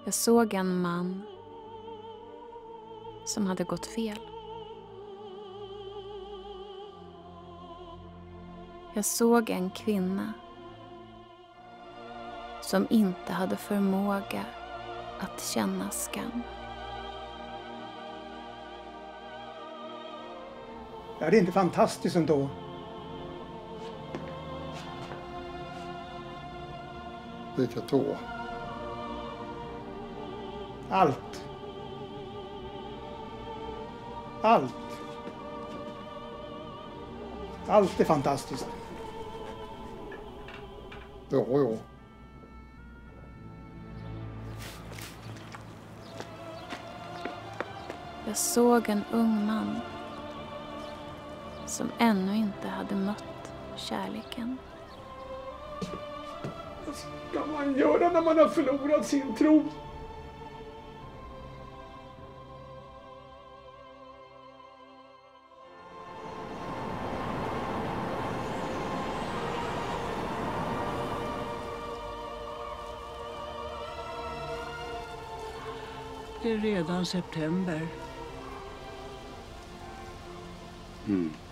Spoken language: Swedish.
Jag såg en man som hade gått fel. Jag såg en kvinna som inte hade förmåga att känna skam. Ja, det är inte fantastiskt ändå. Vilket då? Allt. Allt. Allt är fantastiskt. Jo. Jag såg en ung man som ännu inte hade mött kärleken. Vad ska man göra när man har förlorat sin tro? Det är redan september. Mm.